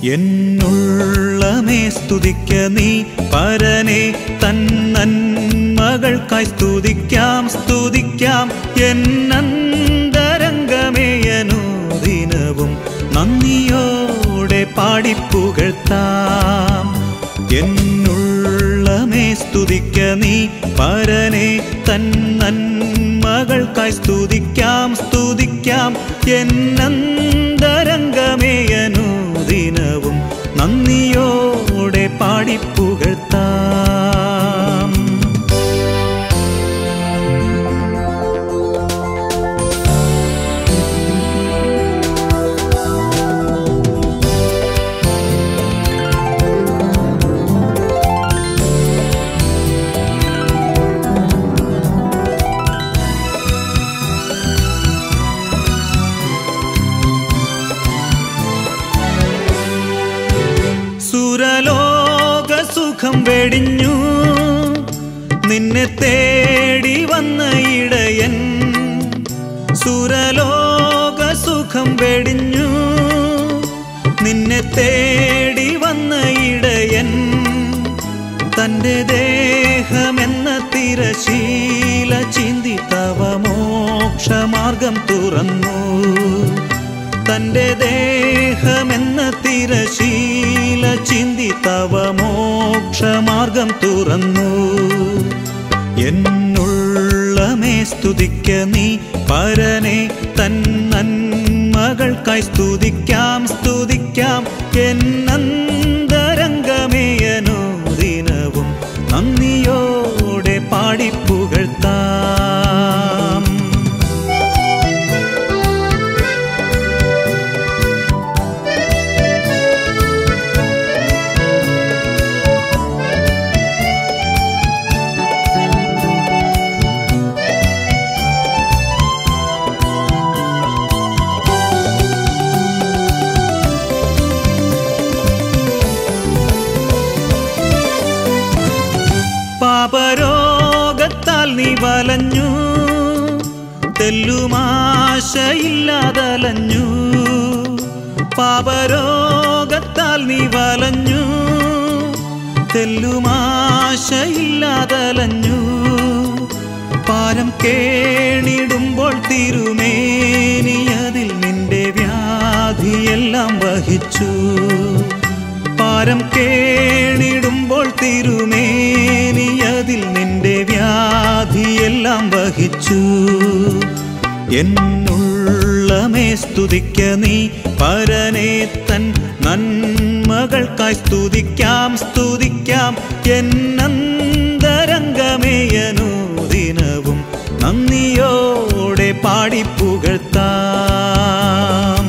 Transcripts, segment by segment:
എന്നുള്ളമേ സ്തുതിക്ക നീ പരനെ തന്നന്മകൾക്കായി സ്തുതിക്കാം സ്തുതിക്കാം എന്നന്തരംഗമേ അനുദിനവും നന്ദിയോടെ പാടിപ്പുകഴ്ത്താം. എന്നുള്ളമേ സ്തുതിക്ക നീ പരനെ തന്നന്മകൾക്കായി സ്തുതിക്കാം സ്തുതിക്കാം എന്നന്തരംഗമേ അനുദിനവും നന്ദിയോടെ പാടിപ്പുകഴ്ത്താം. സുരലോകസുഖം വെടിഞ്ഞു നിന്നെ തേടി വന്ന ഇടയൻ. സുരലോകസുഖം വെടിഞ്ഞു നിന്നെ തേടി വന്ന ഇടയൻ. തൻ്റെ ദേഹമെന്ന തിരശീല ചിന്തി തവ മോക്ഷമാർഗം തുറന്നു. തൻ്റെ ദേഹമെന്ന തിരശീല ചിന്തി തവ മോക്ഷമാർഗം തുറന്നു. എന്നുള്ളമേ സ്തുതിക്ക നീ പരനെ തന്നന്മകൾക്കായി സ്തുതിക്കാം സ്തുതിക്കാം എന്നന്തരംഗമേ അനുദിനവും നന്ദിയോടെ പാടിപ്പുകഴ്ത്താം. പാപരോഗത്താൽ നീ വലഞ്ഞു തെല്ലുമാശയില്ലാതലഞ്ഞു. പാപരോഗത്താൽ നീ വലഞ്ഞു തെല്ലുമാശയില്ലാതലഞ്ഞു. പാരം കേണിടുമ്പോൾ തിരുമേനിയതിൽ നിന്റെ വ്യാധിയെല്ലാം വഹിച്ചു. പാരം കേണിടുമ്പോൾ തിരുമേനിയതിൽ നിന്റെ വ്യാധിയെല്ലാം വഹിച്ചു. എന്നുള്ളമേ സ്തുതിക്ക നീ പരനെ തൻ നന്മകൾക്കായി സ്തുതിക്കാം സ്തുതിക്കാം എന്നന്തരംഗമേ അനുദിനവും നന്ദിയോടെ പാടിപ്പുകഴ്ത്താം.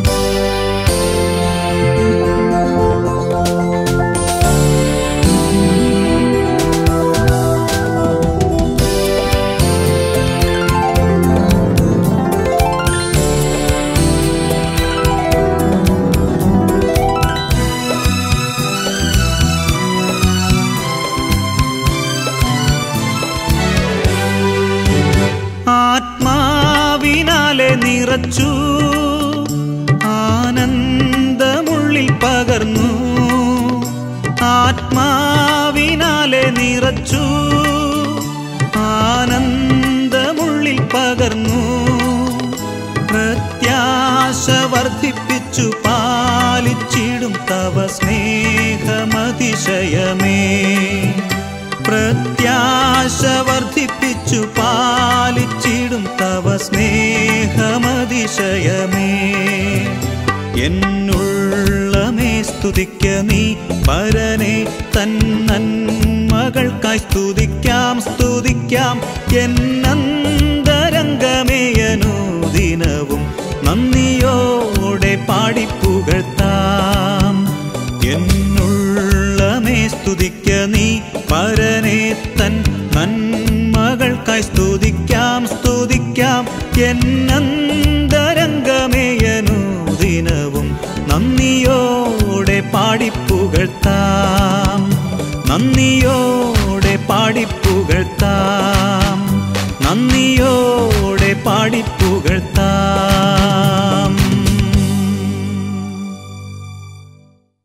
ആത്മാവിനാലെ നിറച്ചു ആനന്ദമുള്ളിൽ പകർന്നു. ആത്മാവിനാലെ നിറച്ചു ആനന്ദമുള്ളിൽ പകർന്നു. പ്രത്യാശ വർദ്ധിപ്പിച്ചു പാലിച്ചിടും തവ സ്നേഹമതിശയമേ. പ്രത്യാശ വർദ്ധിപ്പിച്ചു പാലിച്ചിടും തവ സ്നേഹമതിശയമേ. എന്നുള്ളമേ സ്തുതിക്ക നീ പരനെ തന്നന്മകൾക്കായി സ്തുതിക്കാം സ്തുതിക്കാം എന്നന്തരംഗമേ അനുദിനവും നന്ദിയോടെ പാടിപ്പുകഴ്ത്താം. എന്നുള്ളമേ സ്തുതിക്ക നീ പരനെ തൻ നന്മകൾക്കായി സ്തുതിക്കാം സ്തുതിക്കാം എന്നന്തരംഗമേ അനുദിനവും നന്ദിയോടെ പാടിപ്പുകഴ്ത്താം നന്ദിയോടെ പാടിപ്പുകഴ്ത്താം നന്ദിയോടെ പാടിപ്പുകഴ്ത്താം.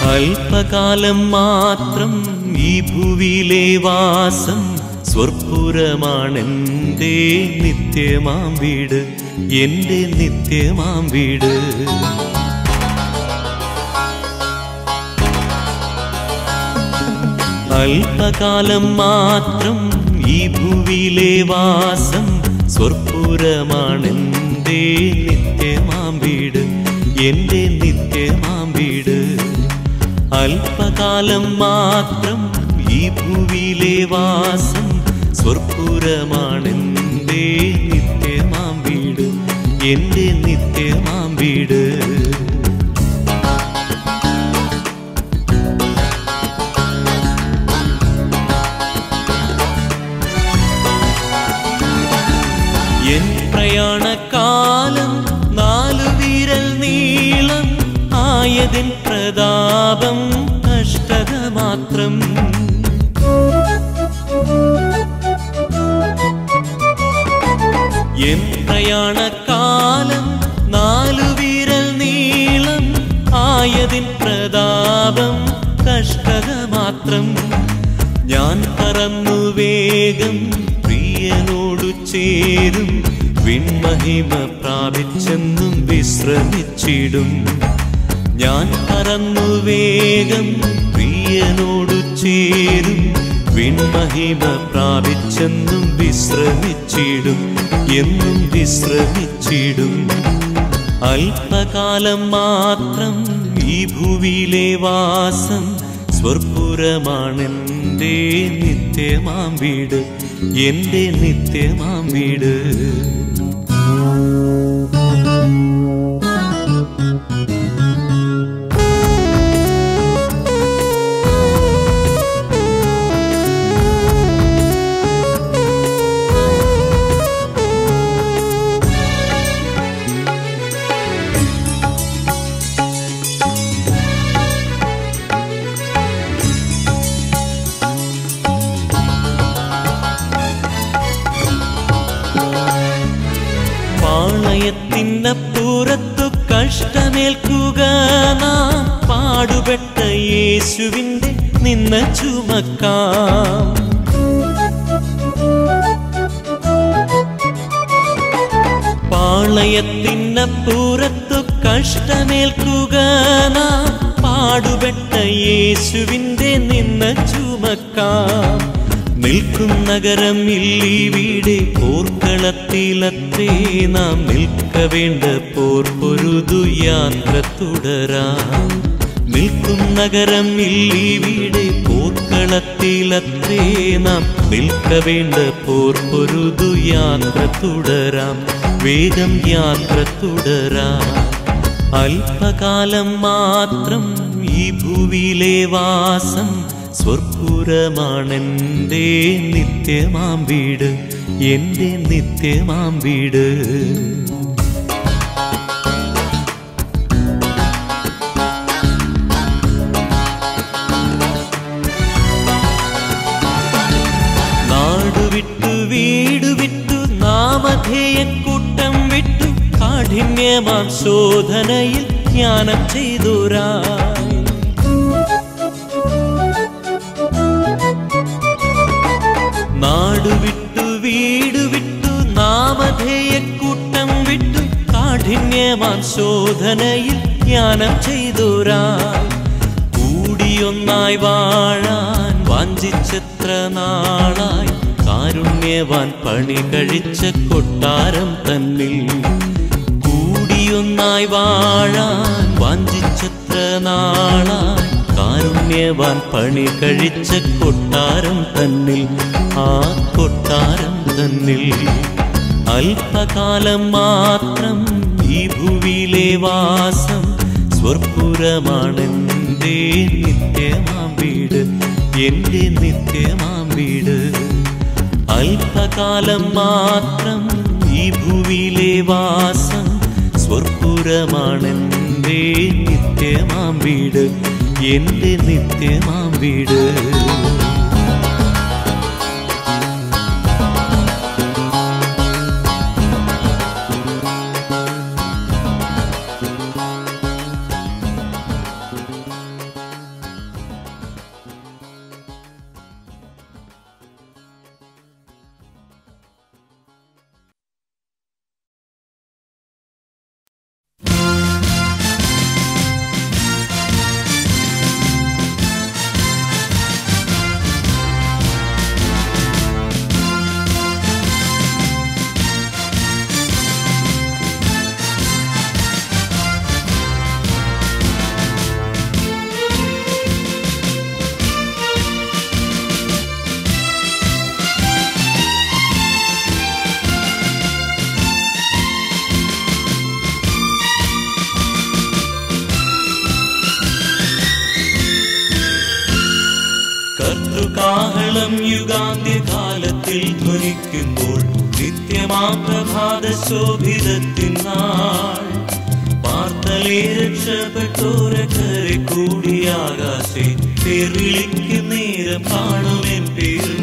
അല്പകാലം മാത്രം ഈ ഭൂവിലെ വാസം, സ്വർപ്പുരമാണെന്റെ നിത്യമാം വീട്, എന്റെ നിത്യമാം വീട്. അല്പകാലം മാത്രം ഈ ഭൂവിലെ വാസം, സ്വർപ്പുരമാണെന്റെ നിത്യമാം വീട്, എന്റെ നിത്യമാം വീട്. അല്പകാലം മാത്രം ഈ ഭൂവിലെ വാസം, സ്വർപ്പുരമാണെന്റെ നിത്യമാം വീട്, എന്റെ നിത്യമാം വീട്. എൻ പ്രയാണകാലം 4 വിരൽ നീളം ആയതിൻ പ്രതാപം കഷ്ടത മാത്രം. എൻ പ്രയാണകാലം 4 വിരൽ നീളം ആയതിൻ പ്രതാപം കഷ്ടത മാത്രം. ഞാൻ പറന്നു വേഗം പ്രിയനോടു ചേരും, വിൺമഹിമ പ്രാപിച്ചെന്നും വിശ്രമിച്ചിടും. ഞാൻ പറന്നു വേഗം പ്രിയനോടു ചേരും, വിൺമഹിമ പ്രാപിച്ചെന്നും വിശ്രമിച്ചിടും, എന്നും വിശ്രമിച്ചിടും. അല്പകാലം മാത്രം ഈ ഭൂവിലെ വാസം, സ്വർപ്പുരമാണെന്റെ നിത്യമാം വീട്, എന്റെ നിത്യമാം വീട്. പാളയത്തിനപ്പുറത്തു കഷ്ടമേൽക്കുക നാം, പാടുപെട്ട യേശുവിന്റെ നിന്ന ചുമക്കാം. പാളയത്തിനപ്പുറത്തു കഷ്ടമേൽക്കുക നാം, പാടുപെട്ട യേശുവിന്റെ നിന്ന ചുമക്കാം. നിൽക്കും നഗരം ഇല്ലീവിടെ, പോർക്കളത്തിലത്രേ നാം നിൽക്കവേണ്ട പോർപ്പൊരുതു യാത്ര തുടരാം. നിൽക്കും നഗരം ഇല്ലീവിടെ, പോർക്കളത്തിലത്രേ നാം നിൽക്കവേണ്ട പോർപ്പൊരുതു യാത്ര തുടരാം, വേഗം യാത്ര തുടരാം. അല്പകാലം മാത്രം ഈ ഭൂവിലെ വാസം, സ്വർപ്പുരമാണെന്റെ നിത്യമാം വീട്, എന്റെ നിത്യമാം വീട്. നാടുവിട്ടു വീടുവിട്ടു നാമധേയക്കൂട്ടം വിട്ടു, കാഠിന്യമാം ശോധനയിൽ ജ്ഞാനം ചെയ്തോരായി. നാടുവിട്ടു വീടുവിട്ടു നാമധേയക്കൂട്ടം വിട്ടു, കാഠിന്യമാം ശോധനയിൽ ജ്ഞാനം ചെയ്തോരായി. കൂടിയൊന്നായി വാഴാൻ വാഞ്ചിച്ചെത്ര നാളായി, കാരുണ്യവാൻ പണി കഴിച്ച കൊട്ടാരം തന്നിൽ. കൂടിയൊന്നായി വാഴാൻ വാഞ്ചിച്ചെത്ര നാളായി, കാരുണ്യവാൻ പണി കഴിച്ച കൊട്ടാരം തന്നിൽ, ആ കൊട്ടാരം തന്നിൽ. അല്പകാലം മാത്രം ഈ ഭൂവിലെ വാസം, സ്വർപ്പുരമാണെന്റെ നിത്യമാം വീട്, എന്റെ നിത്യമാം വീട്. അല്പകാലം മാത്രം ഈ ഭൂവിലെ വാസം, സ്വർപ്പുരമാണെന്റെ നിത്യമാം വീട്, എന്റെ നിത്യമാം വീട്. കാഹളം യുഗാന്ത്യകാലത്തിൽ ധ്വനിക്കുമ്പോൾ നിത്യമാം പ്രഭാത ശോഭിതത്തിനാൾ പാർത്തലേ രക്ഷപ്പെട്ടോരക്കരെ കൂടിയാകാശെ പേർ വിളിക്കും നേരം കാണുമെൻ പേരും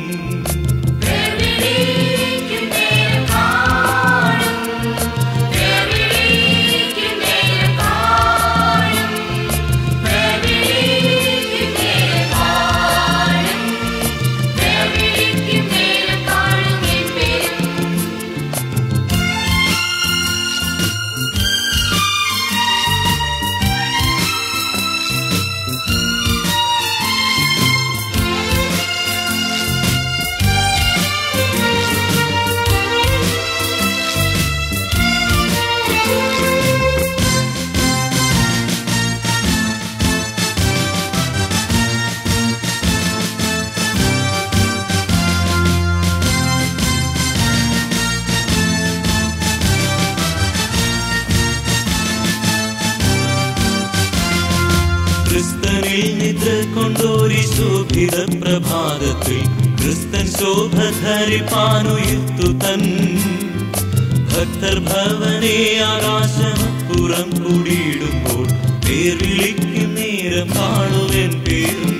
കൊണ്ടോരി ശോഭിത പ്രഭാതത്തിൽ ക്രിസ്തൻ ശോഭ ധരിപ്പാനുയർത്തു തൻ ഭക്തർ ഭവനെ ആകാശമപ്പുറം കൂടിയിടുമ്പോൾ പേർ വിളിക്കും നേരം കാണുവൻ പേരും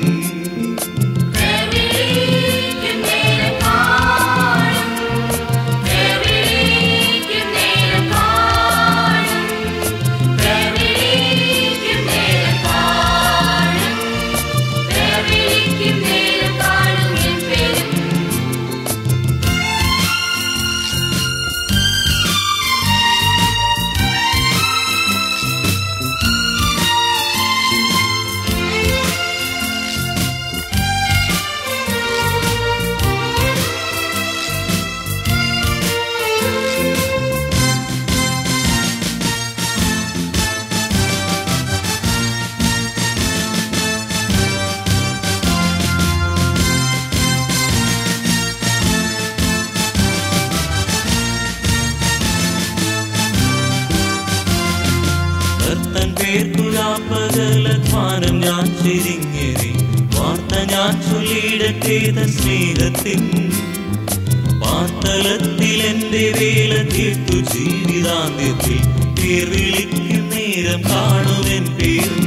പകലധ്വാനം ഞാൻ ചെരിങ്ങേറി വാർത്ത ഞാൻ ചൊല്ലിയിടട്ടെ സ്നേഹത്തിൻ പാർത്തലത്തിൽ എന്റെ വേല തീർത്തു ജീവിതാന്ത്യത്തിൽ പേർ വിളിക്കും നേരം കാണുവൻ പേരും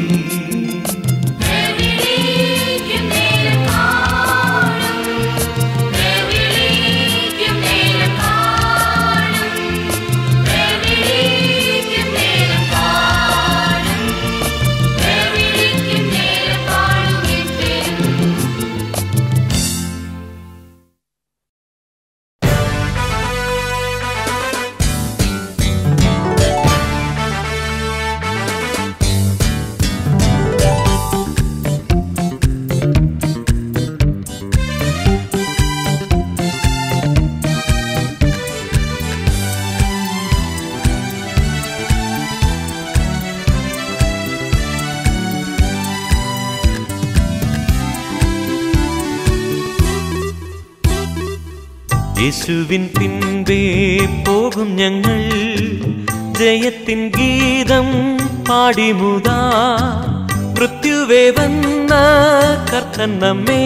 യേശുവിൻ പിൻപേ പോകും ഞങ്ങൾ ജയത്തിൻ ഗീതം പാടിമുതാ മൃത്യുവേ വന്ന കർത്തൻ നമ്മെ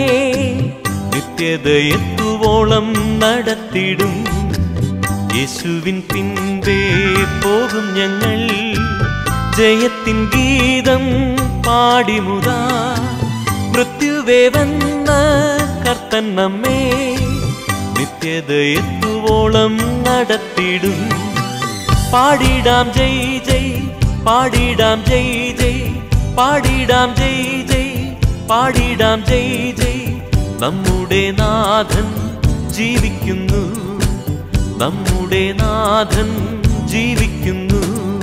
നിത്യതയെത്തുവോളം നടത്തിടും യേശുവിൻ പിൻപേ പോകും ഞങ്ങൾ ജയത്തിൻ ഗീതം പാടിമുതാ മൃത്യുവേ വന്ന കർത്തൻ നമ്മെ നിത്യതയെത്തുവോളം നടത്തിടും പാടിടാം ജയ് ജയ് പാടിടാം ജയ് ജയ് പാടിടാം ജയ് ജയ് പാടിടാം ജയ് ജയ് നമ്മുടെ നാഥൻ ജീവിക്കുന്നു നമ്മുടെ നാഥൻ ജീവിക്കുന്നു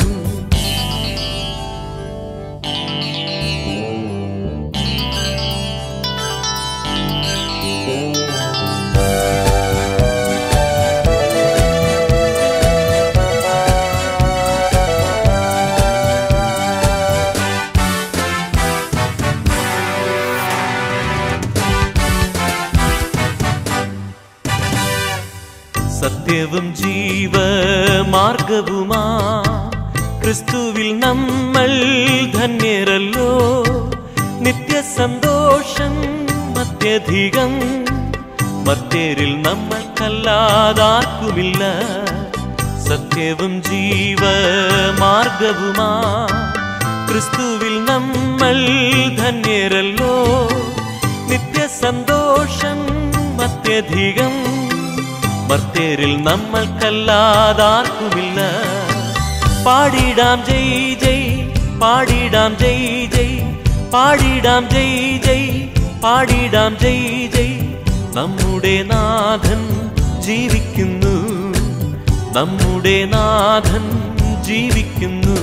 സത്യവും ജീവമാർഗവുമാ ക്രിസ്തുവിൽ നമ്മൾ ധന്യരല്ലോ നിത്യസന്തോഷം അത്യധികം മറ്റേരിൽ നമ്മൾക്കല്ലാതാർക്കുമില്ല. സത്യവും ജീവമാർഗവുമാ ക്രിസ്തുവിൽ നമ്മൾ ധന്യരല്ലോ. നിത്യസന്തോഷം അത്യധികം മർത്യരിൽ നമ്മൾക്കല്ലാതാർക്കുമില്ല. പാടിടാം ജയ് ജയ്, പാടിടാം ജയ് ജയ്, പാടിടാം ജയ് ജയ്, പാടിടാം ജയ് ജയ്. നമ്മുടെ നാഥൻ ജീവിക്കുന്നു, നമ്മുടെ നാഥൻ ജീവിക്കുന്നു.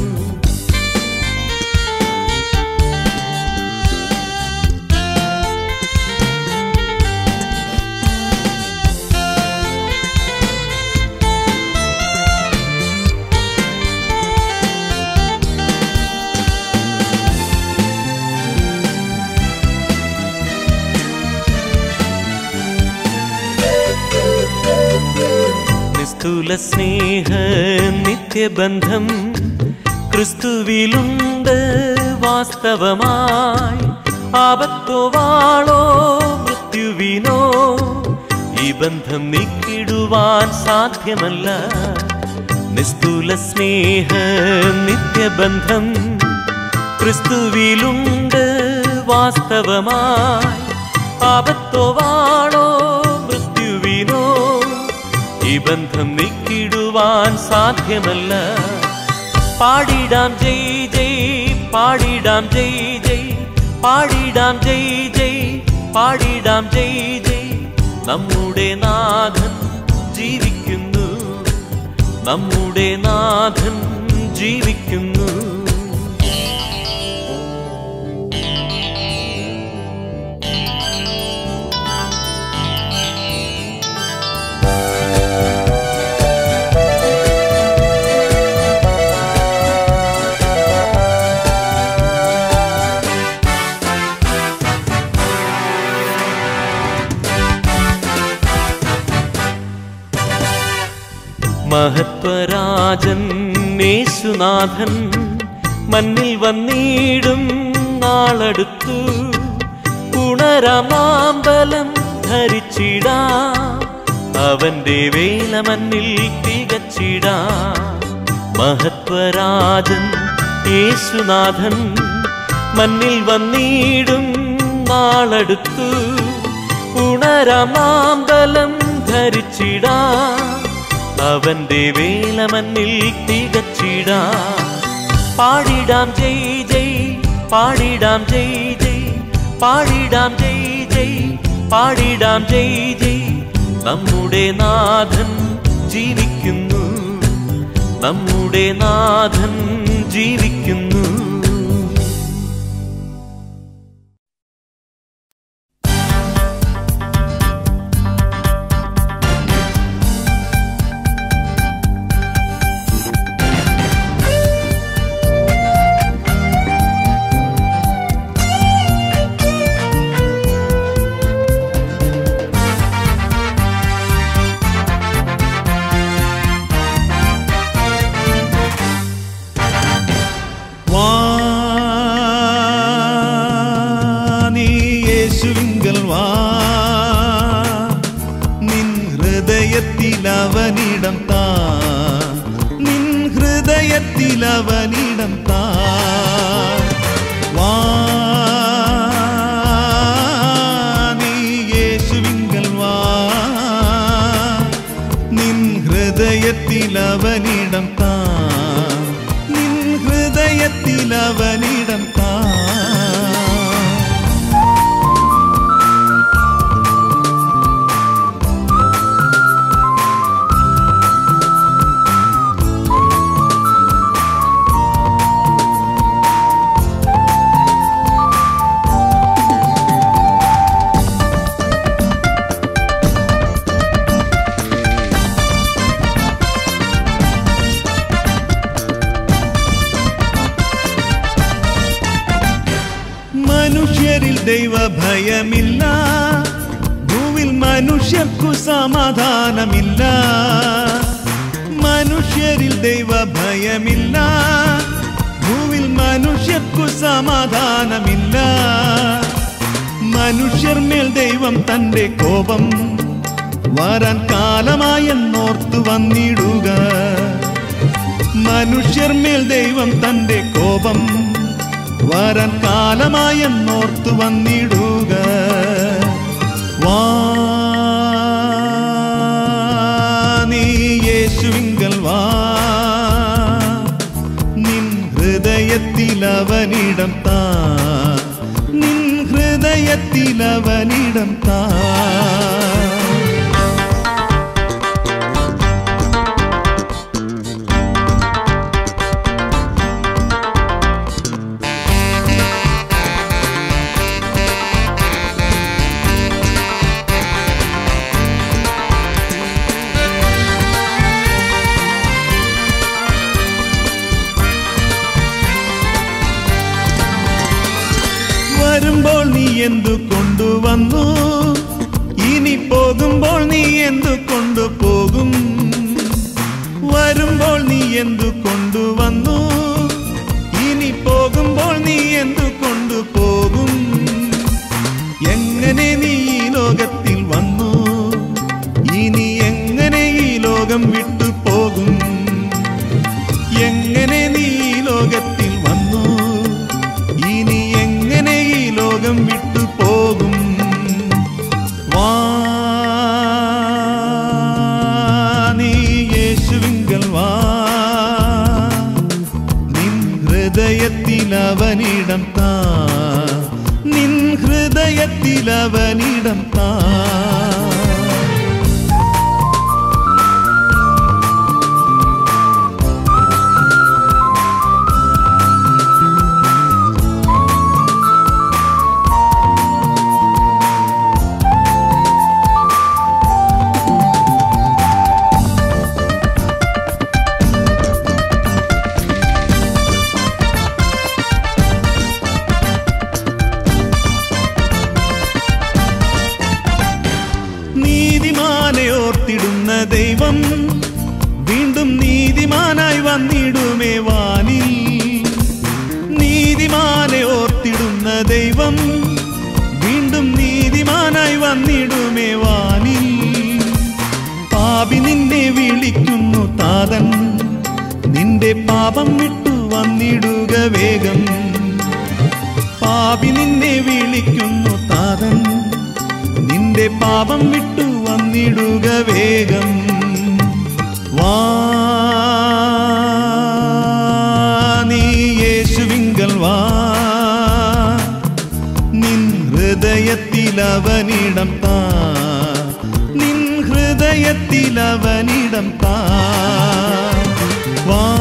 നിസ്തുല സ്നേഹ നിത്യബന്ധം ക്രിസ്തുവിലുണ്ട് വാസ്തവമായി. ആപത്തോ വാളോ മൃത്യുവിനോ ഈ ബന്ധം നീക്കിടുവാൻ സാധ്യമല്ല. നിസ്തുല സ്നേഹ നിത്യബന്ധം ക്രിസ്തുവിലുണ്ട് വാസ്തവമായി. ആപത്തോ വാളോ മൃത്യുവിനോ ഈ ബന്ധം നീക്കിടുവാൻ സാധ്യമല്ല. പാടിടാം ജയ് ജയ്, പാടിടാം ജയ് ജയ്, പാടിടാം ജയ് ജയ്, പാടിടാം ജയ് ജയ്. നമ്മുടെ നാഥൻ ജീവിക്കുന്നു, നമ്മുടെ നാഥൻ ജീവിക്കുന്നു. മഹത്വരാജൻ യേശുനാഥൻ മണ്ണിൽ വന്നിടും നാളടുത്തു. ഉണരാമാമ്പലം ധരിച്ചിടാം, അവന്റെ വേല മണ്ണിൽ തികച്ചിടാം. മഹത്വരാജൻ യേശുനാഥൻ മണ്ണിൽ വന്നിടും നാളടുത്തു. ഉണരാമാമ്പലം ധരിച്ചിടാം, അവന്റെ വേല മണ്ണിൽ തികച്ചിടാം. പാടിടാം ജയ് ജയ്, പാടിടാം ജയ് ജയ്, പാടിടാം ജയ് ജയ്, പാടിടാം ജയ് ജയ്. നമ്മുടെ നാഥൻ ജീവിക്കുന്നു, നമ്മുടെ നാഥൻ ജീവിക്കുന്നു. അവനിടം താ, നിൻ ഹൃദയത്തിൽ അവനിടം താ. വാ നീ യേശുവിങ്കൽ വാ, നിൻ ഹൃദയത്തിൽ അവനിടം താ, നിൻ ഹൃദയത്തിൽ അവനിടം താ. മനുഷ്യരിൽ ദൈവഭയമില്ല, ഭൂവിൽ മനുഷ്യർക്കു സമാധാനമില്ല. മനുഷ്യരിൽ ദൈവഭയമില്ല, ഭൂവിൽ മനുഷ്യർക്കു സമാധാനമില്ല. മനുഷ്യർ മേൽ ദൈവം തന്റെ കോപം വരാൻ കാലമായെന്നോർത്തു വന്നിടുക. മനുഷ്യർ മേൽ ദൈവം തന്റെ കോപം വരാൻ കാലമായെന്നോർത്തു വന്നിടുക. വാ നീ യേശുവിങ്കൽ വാ, നിൻ ഹൃദയത്തിൽ അവനിടം താ, നിൻ ഹൃദയത്തിൽ അവനിടം താ. വരുമ്പോൾ നീ എന്തു കൊണ്ടുവന്നു, ഇനി പോകുമ്പോൾ നീ എന്തു കൊണ്ടുപോകും. വരുമ്പോൾ നീ എന്തു കൊണ്ടുവന്നു, ഇനി പോകുമ്പോൾ നീ എന്തു കൊണ്ടുപോകും. എങ്ങനെ നീ ഈ ലോകത്തിൽ വന്നു, ഇനി എങ്ങനെ ഈ ലോകം വിട്ടു പോകും. എങ്ങനെ നീ ഈ ലോകത്തിൽ വന്നു, ഇനി എങ്ങനെ ഈ ലോകം വിട്ടു പോകും. വാ നീ യേശുവിങ്കൽ വാ, നിൻ ഹൃദയത്തിൽ അവനിടം താ, നിൻ ഹൃദയത്തിൽ അവനിടം താ. നീതിമാനെ ഓർത്തിടുന്ന ദൈവം വീണ്ടും നീതിമാനായി വന്നിടുമേ വാനിൽ. നീതിമാനെ ഓർത്തിടുന്ന ദൈവം വീണ്ടും നീതിമാനായി വന്നിടുമേ വാനിൽ. പാപി നിന്നെ വിളിക്കുന്നു താതൻ, നിന്റെ പാപം വിട്ടു വന്നിടുക വേഗം. പാപി നിന്നെ വിളിക്കുന്നു താതൻ, നിന്റെ പാപം വിട്ടു വന്നിടുക വേഗം. വാ നീ യേശുവിങ്കൽ വാ, നിൻ ഹൃദയത്തിൽ അവനിടം താ, നിൻ ഹൃദയത്തിൽ അവനിടം താ. വാ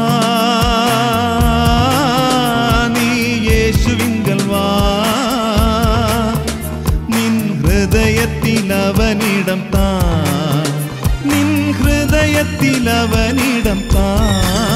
നീ യേശുവിങ്കൽ വാ, ഹൃദയത്തിൽ അവനിടം താ, നിൻ ഹൃദയത്തിൽ അവനിടം താ.